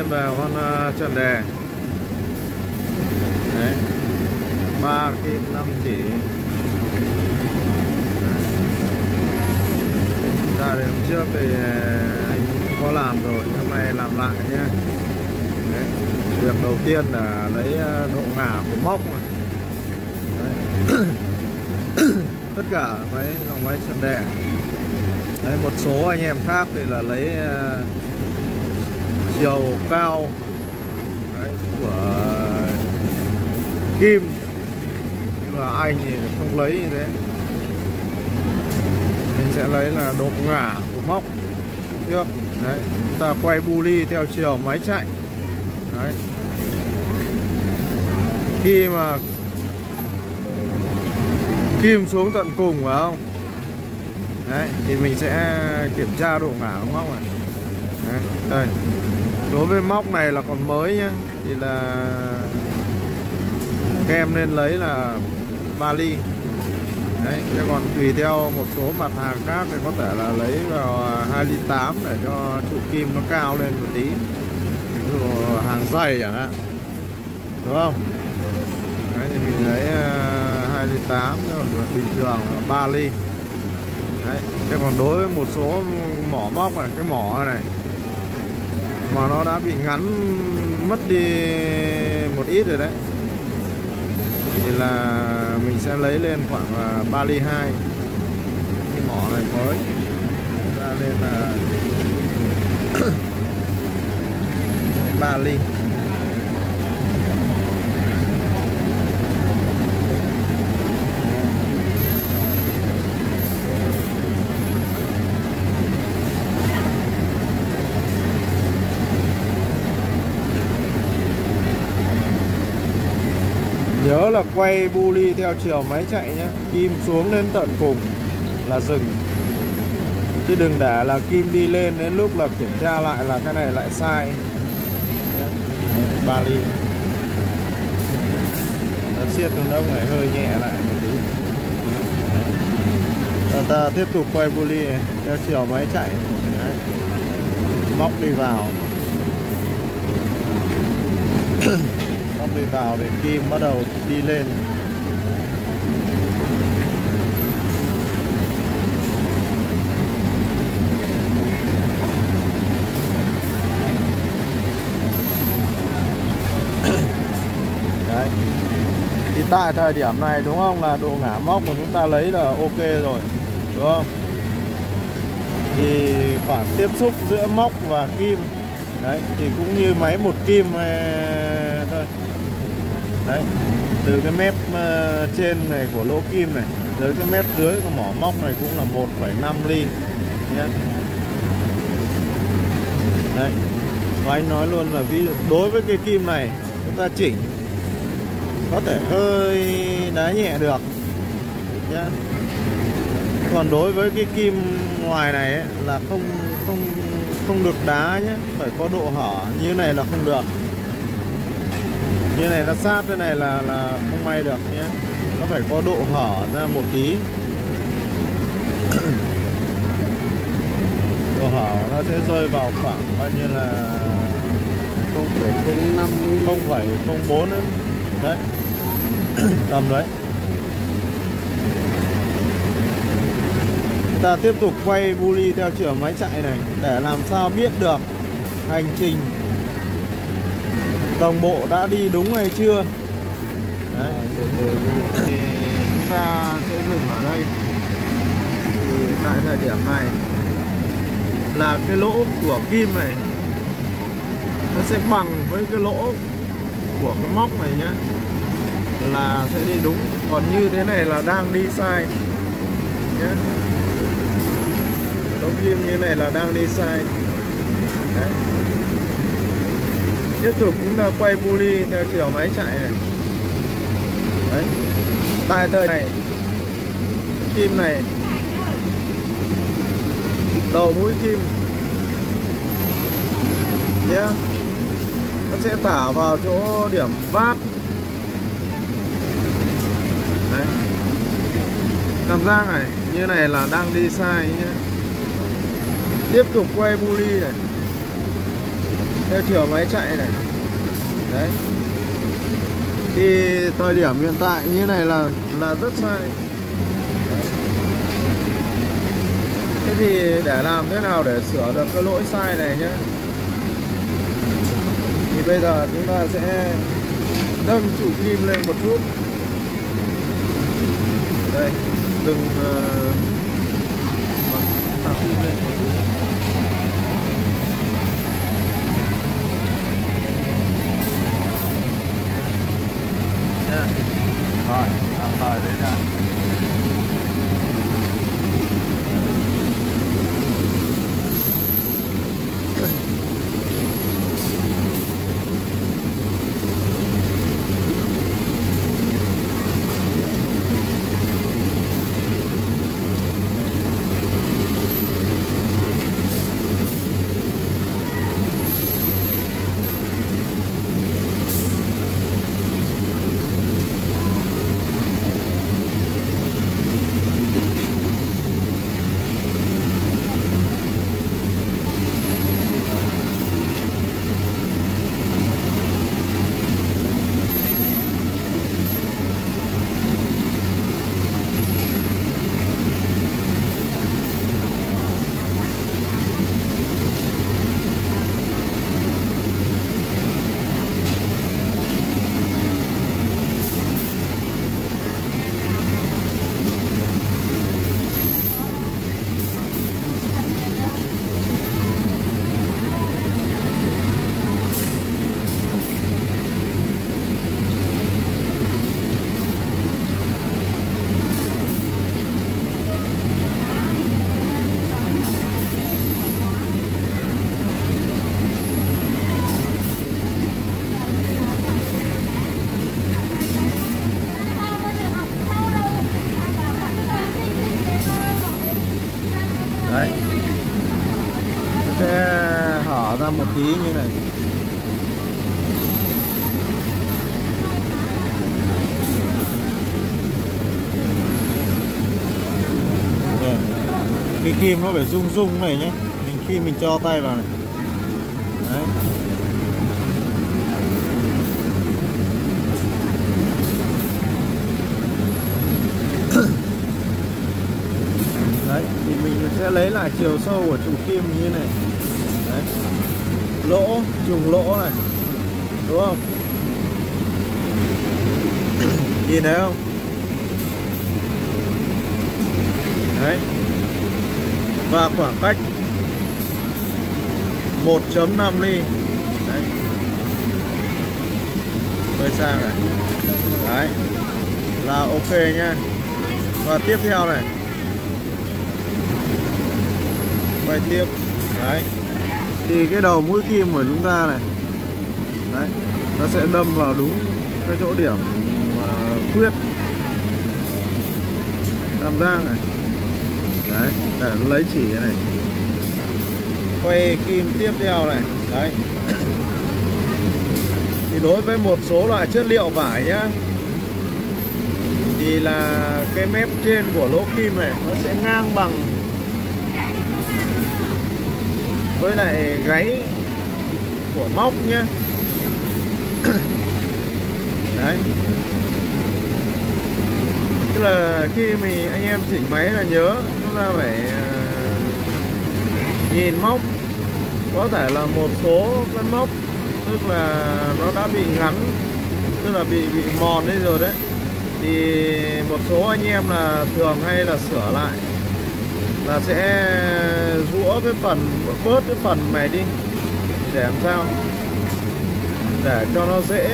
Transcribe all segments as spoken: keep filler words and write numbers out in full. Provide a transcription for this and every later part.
về con uh, trần đề. Đấy, ba kim năm chỉ. Ra đến hôm trước thì anh có làm rồi, hôm nay làm lại nhé. Đấy, việc đầu tiên là lấy độ ngả của móc này. Tất cả máy dòng máy trần đề. Đấy, một số anh em khác thì là lấy uh, chiều cao đấy, của kim, nhưng mà anh thì không lấy như thế. Mình sẽ lấy là độ ngả của móc trước. Đấy, chúng ta quay bu ly theo chiều máy chạy. Đấy, khi mà kim xuống tận cùng phải không? Đấy, thì mình sẽ kiểm tra độ ngả của móc này. Đấy, đây. Đối với móc này là còn mới nhá, thì là các em nên lấy là ba ly. Đấy, chứ còn tùy theo một số mặt hàng khác thì có thể là lấy vào hai ly tám để cho trụ kim nó cao lên một tí. Ví dụ hàng dày chẳng hạn, đúng không? Đấy, thì mình lấy hai ly tám, còn bình thường là ba ly. Đấy, chứ còn đối với một số mỏ móc này, cái mỏ này mà nó đã bị ngắn mất đi một ít rồi đấy, thì là mình sẽ lấy lên khoảng ba ly hai. Cái mỏ này mới ra lên là ba ly. Nhớ là quay bu ly theo chiều máy chạy nhé. Kim xuống đến tận cùng là dừng, chứ đừng để là kim đi lên đến lúc là kiểm tra lại là cái này lại sai. Ba ly. Nó siết con ốc này hơi nhẹ lại một tí. Ta, ta tiếp tục quay bu ly này, theo chiều máy chạy. Đấy, móc đi vào. Móc đi vào để kim bắt đầu đi lên. Đấy, thì tại thời điểm này đúng không, là độ ngả móc của chúng ta lấy là ok rồi, đúng không? Thì khoảng tiếp xúc giữa móc và kim đấy thì cũng như máy một kim thôi. Đấy, từ cái mép trên này của lỗ kim này tới cái mép dưới của mỏ móc này cũng là một phẩy năm ly nhé. Đấy, và anh nói luôn là ví dụ đối với cái kim này chúng ta chỉnh có thể hơi đá nhẹ được nhé. Còn đối với cái kim ngoài này ấy, là không không không được đá nhé, phải có độ hở. Như này là không được, như này nó sát thế này là là không may được nhé. Nó phải có độ hở ra một tí. Độ hở nó sẽ rơi vào khoảng bao nhiêu là không phẩy không năm, không phẩy không bốn đấy, tầm đấy. Ta tiếp tục quay bu ly theo chiều máy chạy này để làm sao biết được hành trình đồng bộ đã đi đúng hay chưa. Đấy, thì chúng ta sẽ dừng ở đây. Thì tại thời điểm này là cái lỗ của kim này nó sẽ bằng với cái lỗ của cái móc này nhé, là sẽ đi đúng. Còn như thế này là đang đi sai nhé. Lỗ kim như này là đang đi sai. Đấy, tiếp tục chúng ta quay bu ly theo chiều máy chạy này. Đấy, tại thời này kim này, đầu mũi kim nhé, nó sẽ thả vào chỗ điểm vát. Đấy, cảm giác này như này là đang đi sai nhé. Tiếp tục quay bu ly này. theo chiều máy chạy này. Đấy, thì thời điểm hiện tại như này là là rất sai. Thế thì để làm thế nào để sửa được cái lỗi sai này nhé, thì bây giờ chúng ta sẽ nâng trụ kim lên một chút. Đây, đừng tăng kim lên một chút. Rồi, tạm thời đấy là đấy, sẽ hở ra một tí như này. Rồi. Cái kim nó phải rung rung này nhé, mình khi mình cho tay vào này. Đấy. Đấy, thì mình sẽ lấy lại chiều sâu của trụ kim như này. Đấy. Lỗ, trùng lỗ này, đúng không? Nhìn thấy không? Đấy. Và khoảng cách một phẩy năm ly. Đấy. Hơi sang này. Đấy. Là ok nha. Và tiếp theo này, quay tiếp. Đấy, thì cái đầu mũi kim của chúng ta này, đấy, nó sẽ đâm vào đúng cái chỗ điểm uh, khuyết tam giác này. Đấy, để nó lấy chỉ này. Quay kim tiếp theo này. Đấy. Thì đối với một số loại chất liệu vải nhá, thì là cái mép trên của lỗ kim này nó sẽ ngang bằng với lại gáy của móc nhé. Đấy, tức là khi mình anh em chỉnh máy là nhớ chúng ta phải uh, nhìn móc. Có thể là một số cái móc tức là nó đã bị ngắn, tức là bị bị mòn đi rồi đấy, thì một số anh em là thường hay là sửa lại là sẽ rũa cái phần, bớt cái phần này đi để làm sao để cho nó dễ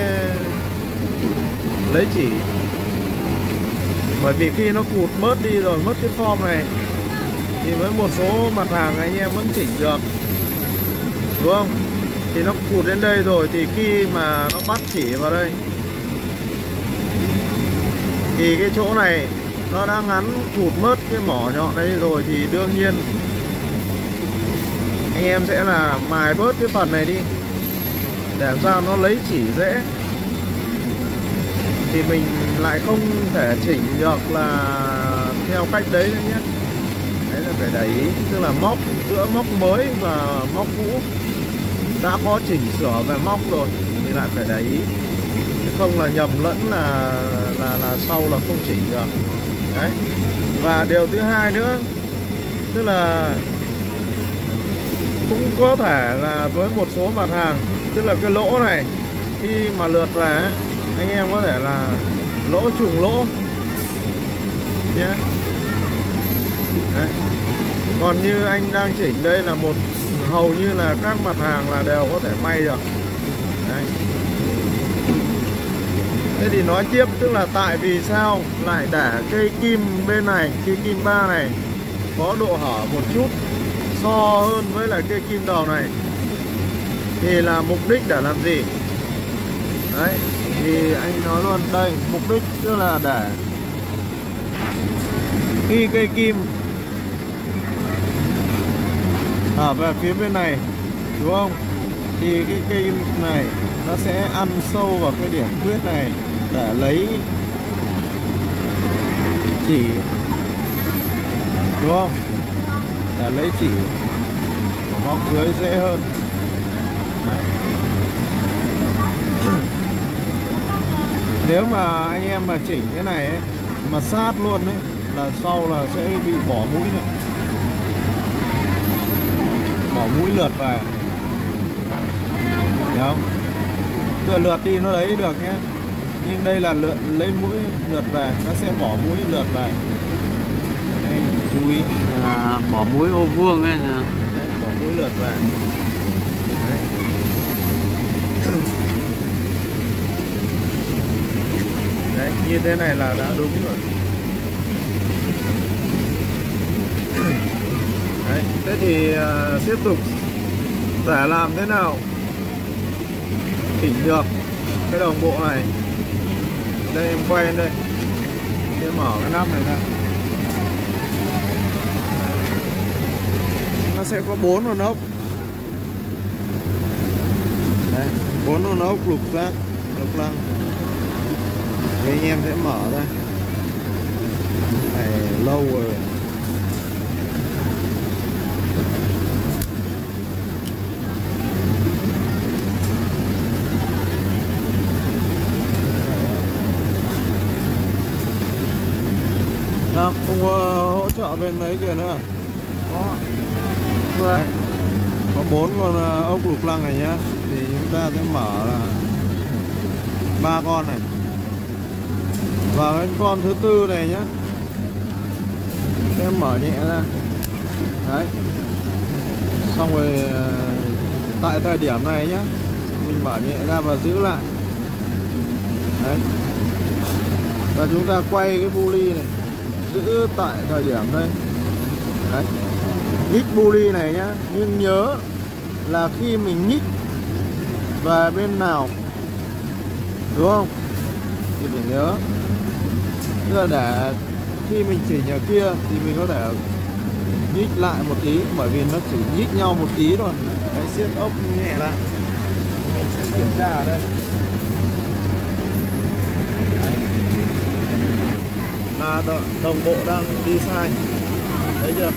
lấy chỉ. Bởi vì khi nó cụt bớt đi rồi, mất cái form này, thì với một số mặt hàng anh em vẫn chỉnh được, đúng không? Thì nó cụt đến đây rồi, thì khi mà nó bắt chỉ vào đây thì cái chỗ này nó đã ngắn, cụt mất cái mỏ nhọn đây rồi, thì đương nhiên anh em sẽ là mài bớt cái phần này đi để làm sao nó lấy chỉ dễ. Thì mình lại không thể chỉnh được là theo cách đấy nữa nhé. Đấy là phải để ý, tức là móc giữa móc mới và móc cũ đã có chỉnh sửa về móc rồi thì lại phải để ý, không là nhầm lẫn là là là sau là không chỉnh được đấy. Và điều thứ hai nữa, tức là cũng có thể là với một số mặt hàng, tức là cái lỗ này khi mà lượt về ấy, anh em có thể là lỗ trùng lỗ nhé. Đấy. Còn như anh đang chỉnh đây là một hầu như là các mặt hàng là đều có thể may được. Đấy. Thế thì nói tiếp, tức là tại vì sao lại để cây kim bên này, cây kim ba này có độ hở một chút so hơn với lại cây kim đầu này, thì là mục đích để làm gì? Đấy, thì anh nói luôn đây, mục đích tức là để khi cây kim ở về phía bên này, đúng không? Thì cái cây kim này nó sẽ ăn sâu vào cái điểm khuyết này để lấy chỉ, đúng không? Để lấy chỉ móc dưới dễ hơn. Nếu mà anh em mà chỉnh cái này ấy, mà sát luôn ấy, là sau là sẽ bị bỏ mũi nữa, bỏ mũi lượt về, thấy không? Cứ lượt đi nó lấy được nhé, nhưng đây là lượt lấy mũi lượt về, nó sẽ bỏ mũi lượt về. Đây, chú ý à, bỏ mũi ô vuông ấy là... Đấy, bỏ mũi lượt về. Đấy. Đấy, như thế này là đã đúng rồi. Đấy, thế thì uh, tiếp tục để làm thế nào chỉnh được cái đồng bộ này. Đây em quay lên đây, em mở cái nắp này ra, nó sẽ có bốn con ốc. Đấy, bốn con ốc lục giác, lục lăng. Thì anh em sẽ mở ra, này lâu rồi. Nào, không có hỗ trợ bên mấy kia nữa. Có. Đấy. Có bốn con ốc lục lăng này nhá. Thì chúng ta sẽ mở là ba con này. Và cái con thứ tư này nhá, sẽ mở nhẹ ra. Đấy. Xong rồi tại thời điểm này nhá, mình mở nhẹ ra và giữ lại. Đấy. Và chúng ta quay cái bu ly này, giữ tại thời điểm đây. Đấy. Nhích bu ly này nhá, nhưng nhớ là khi mình nhích về bên nào, đúng không, thì phải nhớ, tức là để khi mình chỉnh ở kia thì mình có thể nhích lại một tí, bởi vì nó chỉ nhích nhau một tí thôi. Đấy, siết ốc nhẹ lại, mình sẽ kiểm tra ở đây. Là đồng bộ đang đi sai, thấy chưa?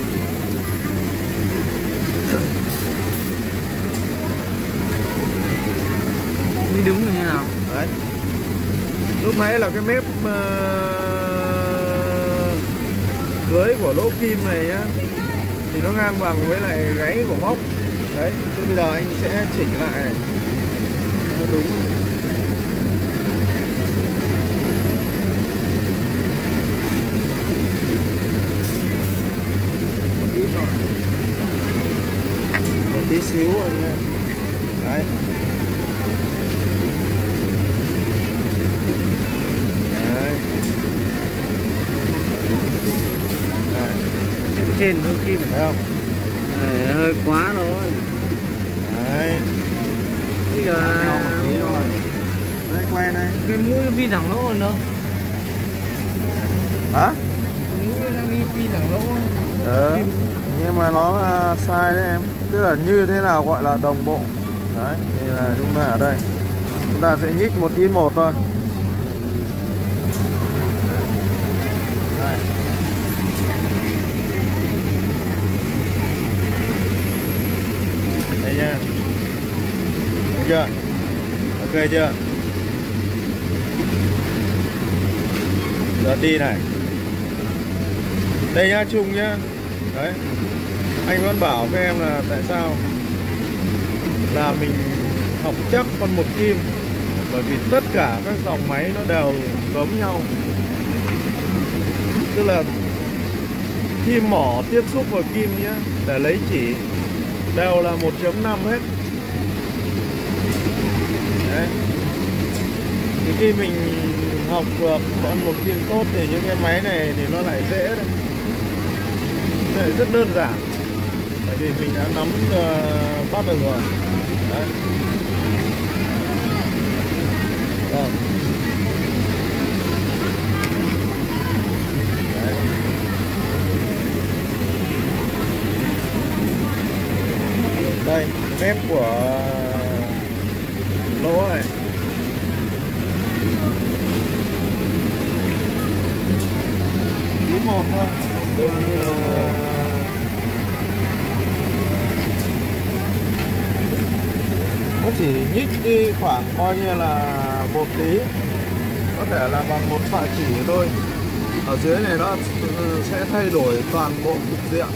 Đi đúng như thế nào? Đấy, lúc nãy là cái mép uh, dưới của lỗ kim này nhá, thì nó ngang bằng với lại gáy của móc. Đấy, thì bây giờ anh sẽ chỉnh lại này, nó đúng. Một tí xíu rồi nha. Đấy. Đấy. Đấy. Trên đôi kim Thấy không? Đấy, hơi quá rồi. Đấy. Bây giờ rồi. Đây, quay này. cái mũi nó đi thẳng lỗ rồi đâu? Hả? Cái mũi nó đi đi thẳng lỗ. Ừ. Nhưng mà nó uh, sai đấy em. Tức là như thế nào gọi là đồng bộ. Đấy, thì là chúng ta ở đây, chúng ta sẽ nhích một ít một thôi. Đây. Đây nha. chưa? Ok chưa? Lượt đi này. Đây nhá, chung nhá. Đấy. Anh vẫn bảo với em là tại sao là mình học chắc con một kim, bởi vì tất cả các dòng máy nó đều giống nhau. Tức là khi mỏ tiếp xúc vào kim nhá, để lấy chỉ đều là một chấm năm hết. Đấy. Thì khi mình học được con một kim tốt thì những cái máy này thì nó lại dễ đấy. Nó lại rất đơn giản. Bởi vì mình đã nắm uh, bắt được rồi. Đấy. Rồi. Đấy. Đây, mép của lỗ này. Tí một thôi. Nó chỉ nhích đi khoảng coi như là một tí, có thể là bằng một phạ chỉ thôi. Ở dưới này nó sẽ thay đổi toàn bộ cục diện.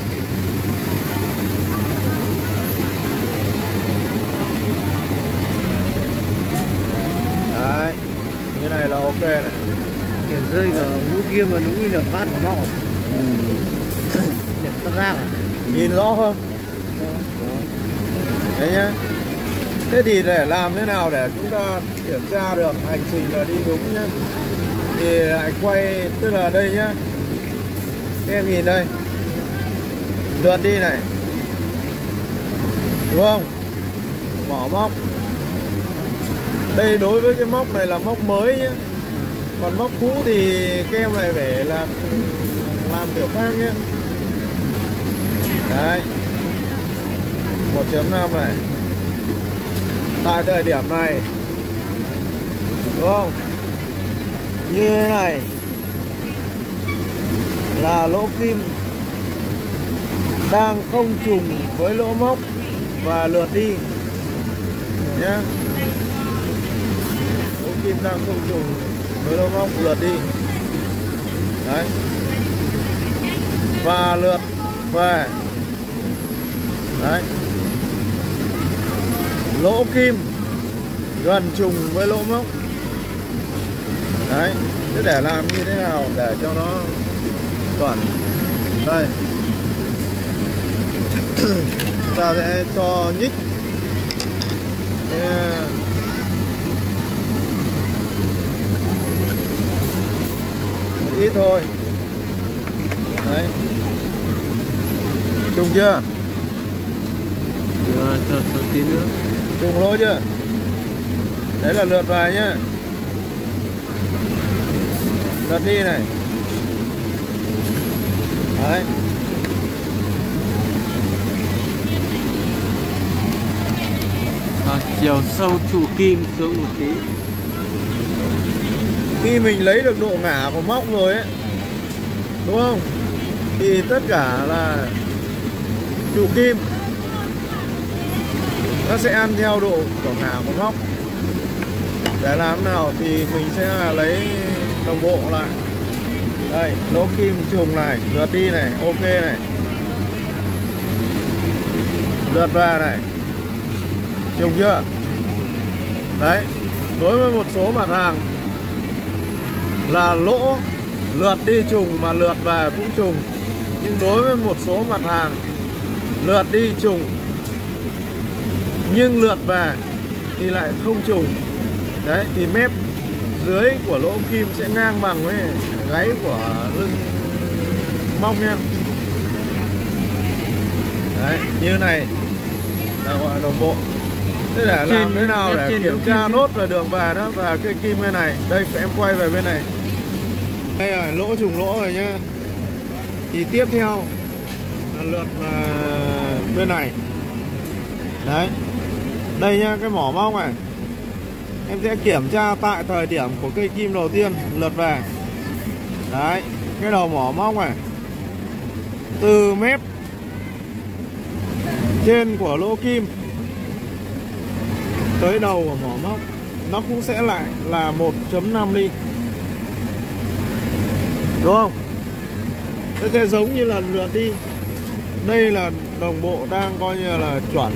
Đấy, như này là ok này. Kiểu rơi vào mũi kia mà đúng như là phát của nó. Để tắt ra. Nhìn rõ không? Đấy nhá. Thế thì để làm thế nào để chúng ta kiểm tra được hành trình là đi đúng nhá, thì lại quay, tức là đây nhá, các em nhìn đây, lượt đi này, đúng không? Mở móc. Đây đối với cái móc này là móc mới nhá, còn móc cũ thì các em lại phải là làm kiểu khác nhé. Đấy, một chấm năm này. Tại thời điểm này, đúng không? Như thế này là lỗ kim đang không trùng với lỗ móc và lượt đi nhé. Lỗ kim đang không trùng với lỗ móc, lượt đi. Đấy. Và lượt về. Đấy. Lỗ kim gần trùng với lỗ móc. Đấy. Thế để làm như thế nào để cho nó chuẩn. Đây. Ta sẽ cho nhích một ít thôi. Đấy. Trùng chưa? Rồi, cho cho tí nữa. Trùng lỗ chưa? Đấy là lượt về nhá. Lượt đi này. Đấy. À, chiều sâu trụ kim xuống một tí. Khi mình lấy được độ ngả của móc rồi ấy, đúng không? Thì tất cả là trụ kim nó sẽ ăn theo độ của ngả của móc. Để làm nào thì mình sẽ lấy đồng bộ lại. Đây, lỗ kim trùng này, lượt đi này, ok này, lượt về này, trùng chưa? Đấy, đối với một số mặt hàng là lỗ lượt đi trùng mà lượt về cũng trùng, nhưng đối với một số mặt hàng lượt đi trùng nhưng lượt về thì lại không trùng. Đấy, thì mép dưới của lỗ kim sẽ ngang bằng với gáy của lưng móc nha. Đấy, như này là gọi là đồng bộ. Thế để làm thế nào để kiểm tra nốt về đường về đó, và cái kim bên này. Đây, em quay về bên này. Đây là lỗ trùng lỗ rồi nhá. Thì tiếp theo là lượt uh, bên này. Đấy. Đây nhá, cái mỏ móc này. Em sẽ kiểm tra tại thời điểm của cây kim đầu tiên lượt về. Đấy, cái đầu mỏ móc này, từ mép trên của lỗ kim tới đầu của mỏ móc nó cũng sẽ lại là một chấm năm ly, đúng không? Thế thì giống như là lượt đi, đây là đồng bộ đang coi như là chuẩn.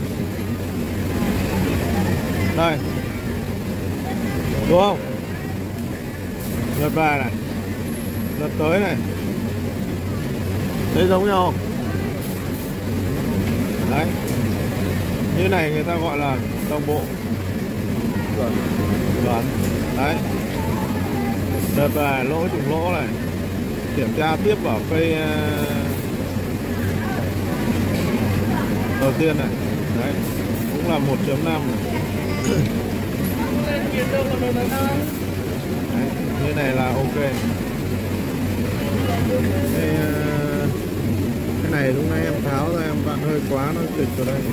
Đây, đúng không? Lượt về này, lượt tới này, thấy giống nhau không? Đấy, như này người ta gọi là đồng bộ chuẩn. Chuẩn. Đấy, lượt về lỗ trùng lỗ này, kiểm tra tiếp vào cây đầu tiên này. Đấy, cũng là một chấm năm này. Đấy, như này là ok. Đây, cái này lúc nãy em tháo ra em vặn hơi quá, nó kịch vào đây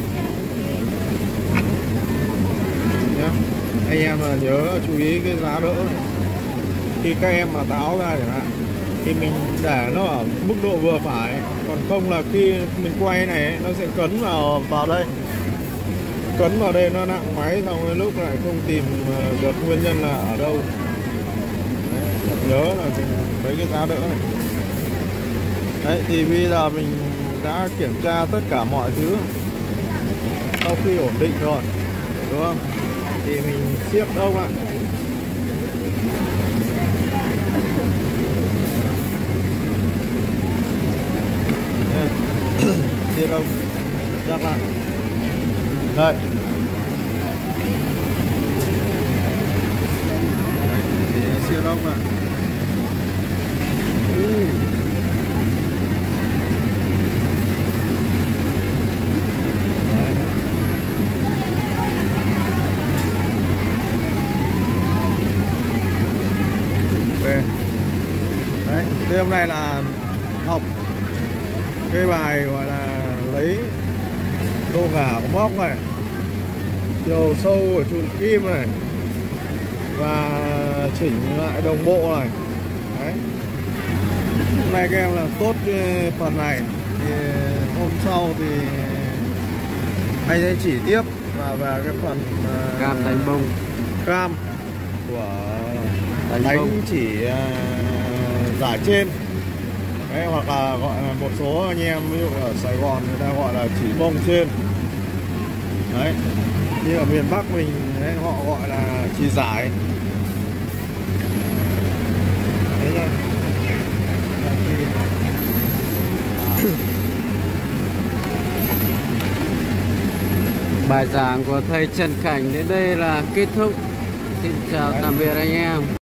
nhá. Anh em là nhớ chú ý cái giá đỡ này. Khi các em mà tháo ra chẳng hạn thì mình để nó ở mức độ vừa phải, còn không là khi mình quay này ấy, nó sẽ cấn vào vào đây, cấn vào đây nó nặng máy, xong rồi lúc lại không tìm được nguyên nhân là ở đâu. Đấy, nhớ là mấy cái giá đỡ này. Đấy, thì bây giờ mình đã kiểm tra tất cả mọi thứ, sau khi ổn định rồi, đúng không? Thì mình siết đông lại. Siết đông, chắc lại. Đây. Thì siết đông lại. Đấy, thế hôm nay là học cái bài gọi là lấy lô gà của móc này, chiều sâu của trụ kim này, và chỉnh lại đồng bộ này. Đấy, hôm nay các em làm tốt cái phần này, thì hôm sau thì anh sẽ chỉ tiếp và về cái phần uh, cam đánh bông, cam của đánh, đánh bông. chỉ uh, giải trên. Đấy, hoặc là gọi là một số anh em ví dụ ở Sài Gòn người ta gọi là chỉ bông trên. Đấy, như ở miền Bắc mình đấy, họ gọi là chỉ giải. Đấy nha. Bài giảng của thầy Trần Cảnh đến đây là kết thúc. Xin chào tạm biệt anh em.